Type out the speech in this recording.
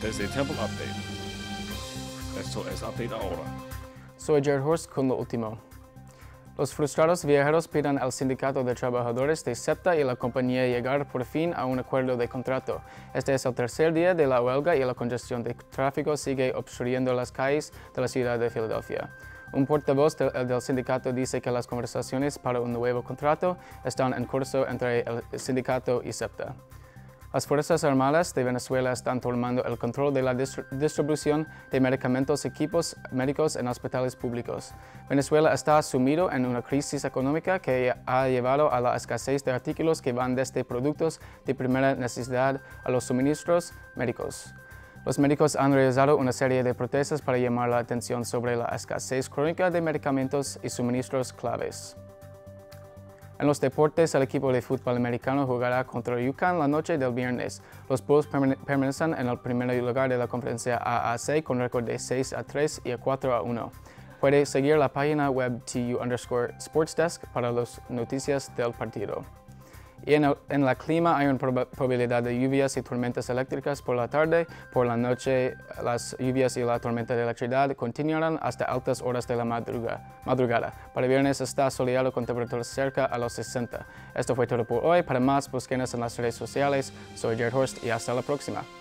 Desde Temple Update. Esto es Update Ahora. Soy Jared Horst con lo último. Los frustrados viajeros piden al Sindicato de Trabajadores de SEPTA y la compañía llegar por fin a un acuerdo de contrato. Este es el tercer día de la huelga y la congestión de tráfico sigue obstruyendo las calles de la ciudad de Filadelfia. Un portavoz del sindicato dice que las conversaciones para un nuevo contrato están en curso entre el sindicato y SEPTA. Las Fuerzas Armadas de Venezuela están tomando el control de la distribución de medicamentos y equipos médicos en hospitales públicos. Venezuela está sumido en una crisis económica que ha llevado a la escasez de artículos que van desde productos de primera necesidad a los suministros médicos. Los médicos han realizado una serie de protestas para llamar la atención sobre la escasez crónica de medicamentos y suministros claves. En los deportes, el equipo de fútbol americano jugará contra UCONN la noche del viernes. Los Bulls permanecen en el primer lugar de la conferencia AAC con récord de 6-3 y 4-1. Puede seguir la página web TU_SportsDesk para las noticias del partido. Y en el clima hay una probabilidad de lluvias y tormentas eléctricas por la tarde. Por la noche, las lluvias y la tormenta de electricidad continuarán hasta altas horas de la madrugada. Para viernes está soleado con temperaturas cerca a los 60. Esto fue todo por hoy. Para más, búsquenos en las redes sociales. Soy Jared Horst y hasta la próxima.